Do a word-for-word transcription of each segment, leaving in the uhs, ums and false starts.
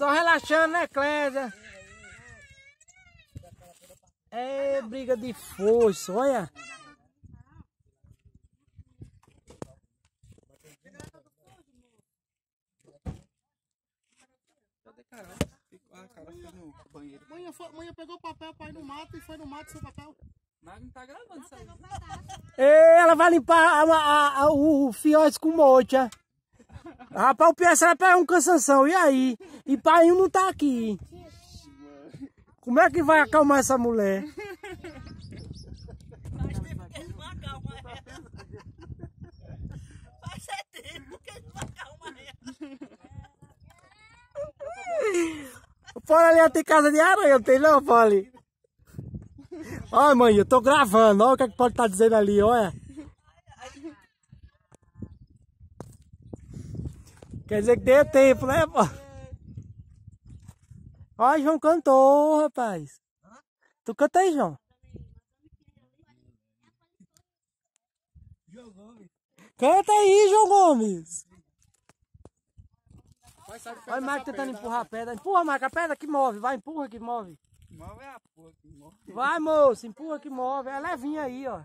Só relaxando, né, Clésia? É briga de foice, olha. Cadê Carol? Ah, Carol foi no banheiro. Manhã, foi, manhã pegou o papel pra ir no mato e foi no mato sem papel. Mas não tá gravando isso aí. Ei, ela vai limpar a, a, a, o fiote com mocha. Rapaz, o P S vai pegar um cansação, e aí? E pai não tá aqui. Como é que vai acalmar essa mulher? Faz tempo que ele não acalma ela. Faz tempo que ele não acalma ela. O Paulo ali tem casa de aranha, não tem não, Paulo? Olha, mãe, eu tô gravando, olha o que, é que pode estar dizendo ali, olha. Quer dizer que deu tempo, né, pô? Olha, João cantou, rapaz. Tu canta aí, João? Canta aí, João Gomes. Olha o Marco tentando empurrar a pedra. Empurra, Marco, a pedra que move. Vai, empurra que move. Move é a porra que move. Vai, moço, empurra que move. É levinha aí, ó.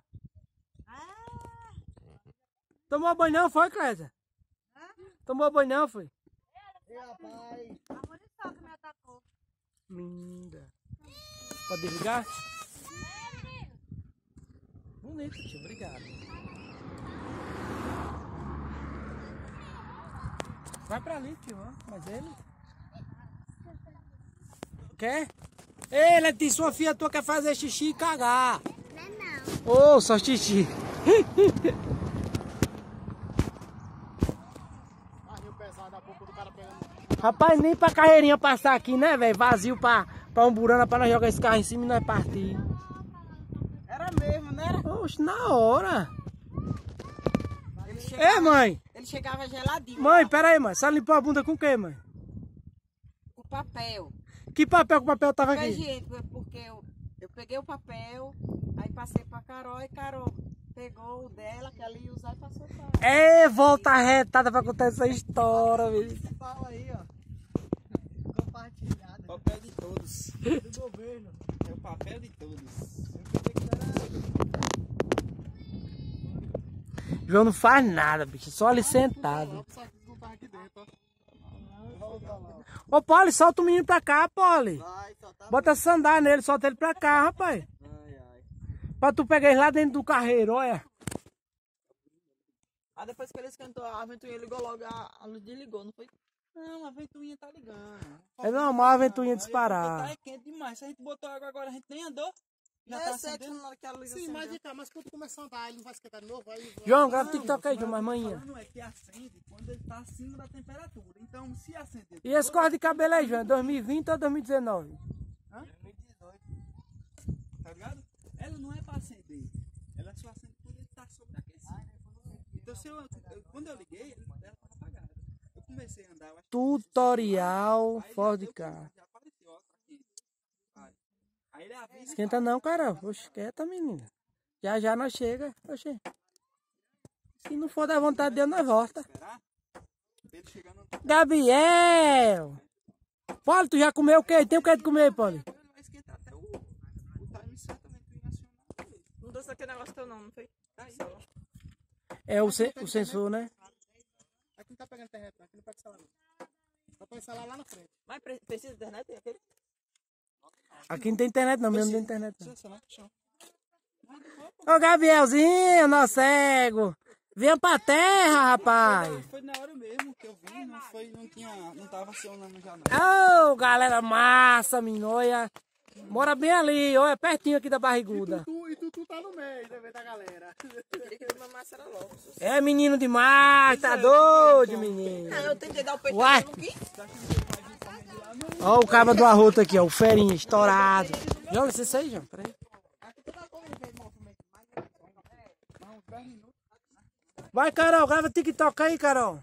Tomou banho não, foi, Clésia? Tomou banho não, foi? Ei, rapaz. A munição que me atacou. Linda. Pode desligar? Bonito, tio. Obrigado. Vai pra ali, tio. Ó. Mas ele... Quer? Ei, Letícia, sua filha tua quer fazer xixi e cagar. Não, não. Ô, só xixi. Rapaz, nem pra carreirinha passar aqui, né, velho? Vazio pra, pra Umburana, pra nós jogar esse carro em cima e nós partir. Era mesmo, né? Oxe, na hora. Ele chegava, Ei, mãe. ele chegava geladinho. Mãe, lá. pera aí, mãe. Você limpou a bunda com o quê, mãe? O papel. Que papel que o papel tava Papel aqui? higiênico, porque eu, eu peguei o papel, aí passei pra Carol e Carol pegou o dela, que ela ia usar e passou pra ela. É, volta retada pra contar essa história, velho. Fala aí, ó. Compartilhado. Papel de todos. Do governo. É o papel de todos. João não faz nada, bicho. Só ali sentado. Ô, Poli, solta o menino pra cá, Poli. Bota essa sandália nele, solta ele pra cá, rapaz. Ai, ai. Pra tu pegar ele lá dentro do carreiro, olha. Aí depois que ele esquentou a ventoinha, ligou logo, a, a luz desligou, não foi? Não, a ventoinha tá ligando. É normal a ventoinha Aí, disparar. porque tá quente demais. Se a gente botou água agora, a gente nem andou. Já Já tá é sexo acendendo. na hora que a luz Sim, acendeu. mas vem cá, mas quando começar a andar, ele não vai esquentar de novo? Aí... João, grava o TikTok aí, João, mais manhã. Não é que acende quando ele tá acima da temperatura. Então, se acender... E esse corte de cabelo aí, João? É dois mil e vinte ou dois mil e dezenove? Hã? dois mil e dezoito. Tá ligado? Ela não é pra acender. Ela só acende quando ele tá sobreaquecido. Então, se eu, eu, quando eu liguei, ele, ela tava apagada. Eu comecei a andar... Eu acho que Tutorial aí Ford já deu Car. quente, já apareceu, ó, tá quente. Aí, aí ele avisa... Esquenta não, Carol. Oxe, esquenta, menina. Já já nós chega. Oxe. Se não for da vontade de Deus, nós volta. Esperar. Ele chegando... Gabriel! Paulo, tu já comeu o quê? Tem o que de comer aí, Paulo? Ele vai esquentar até o, o time certo da ventoinha nacional. Não trouxe aquele negócio teu não, não foi? Aí, É o, sen o sensor, né? Aqui não tá pegando internet, não. Aqui não pega celular, não. Vai pôr o celular lá na frente. Mas pre- precisa de internet? Tem aquele? Aqui não tem internet não, mesmo não tem internet não. Sensacional, chão. Ô, Gabrielzinho, nosso cego. Venha pra terra, rapaz. Foi na hora mesmo que eu vi, não foi, não tinha, não tava acionando já não. Ô, galera massa, minóia. Mora bem ali, olha, pertinho aqui da barriguda. Tu, e tu, tu tá no meio, né, da galera. Eu queria que ele mamasse era logo. É menino demais, tá doido, menino. Não, eu tentei dar o peito Uai. dele, não quis. Ó o cabo do arroto aqui, ó, o ferinha, estourado. João, licença aí, João, peraí. Vai, Carol, grava TikTok aí, Carol.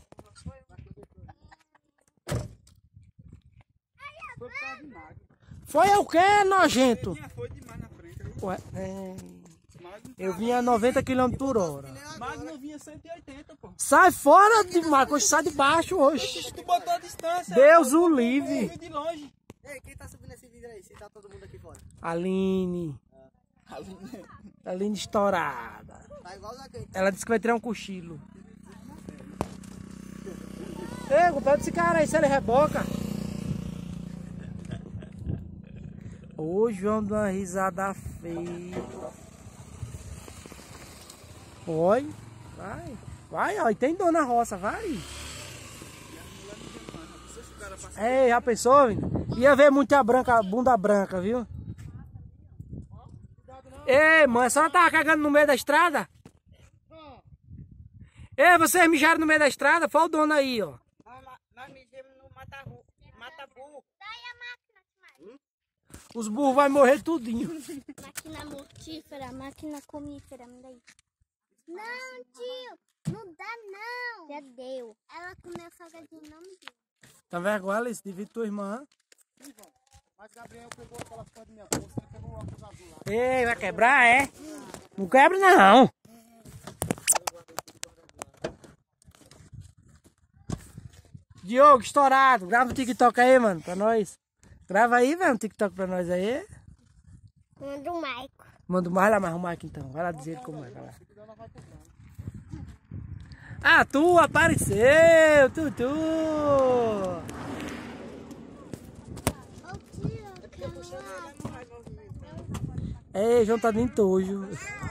Foi por causa de nada. Foi o quê, nojento? Tinha foi demais na frente. Aí, Ué, é... Magno Magno Eu vinha a noventa quilômetros por hora. Magno vinha cento e oitenta, pô. Sai fora de Marcos, sai de baixo hoje. Tu botou a distância. Deus eu- o eu- livre. eu vi de longe. Ei, quem tá subindo esse vídeo aí? Se tá todo mundo aqui fora. Aline. Aline estourada. Tá igual daquele. Ela disse que vai tirar um cochilo. Ei, pega esse cara aí, se ele reboca. Ô, João, dá uma risada feia. Oi, vai. Vai, ó, e tem dor na roça, vai. Ei, já pensou, menino? Ia ver muita branca, bunda branca, viu? Ei, mãe, a senhora tava cagando no meio da estrada? Ei, vocês mijaram no meio da estrada? Foi o dono aí, ó. Nós mijamos no mata-burro. Mata-burro. Os burros vão morrer tudinho. Máquina mortífera, máquina comífera, me daí. Não, tio, não dá não. Já deu. Ela comeu salgadinho, não me deu. Tá vergonha, Alice? Divide tua irmã. Mas Gabriel pegou aquela foto da minha bolsa, ele pegou o óculos azul lá. Ei, vai quebrar, é? Não quebra, não. Diogo, estourado. Grava o TikTok aí, mano, pra nós. Grava aí, velho, um TikTok pra nós aí. Manda o Maico. Manda o mais lá, mais o Mike então. Vai lá dizer ele como é, vai lá. Ah, tu apareceu, tu, tu. Ô tio, Ei, João tá de entojo.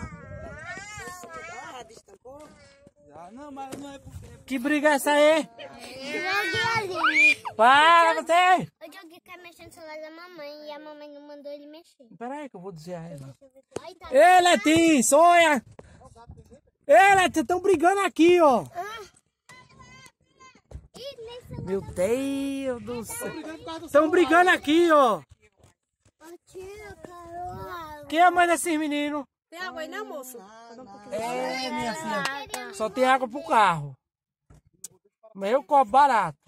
Ah, não, mas não é porque... Que briga é essa aí? joguei ali. Para, você! O Diogo quer mexer no celular da mamãe e a mamãe não mandou ele mexer. Pera aí que eu vou dizer a ela. Aí tá. Ei, Letinho, sonha! Ei, Letinho, estão brigando aqui, ó. Ih, nem celular. Meu Deus do céu. Estão brigando aqui, ó. Ô tio, Carol. Quem é a mãe desses meninos? Tem água aí, não, moço? É, minha filha. Só tem água pro carro. Mas eu cobro barato.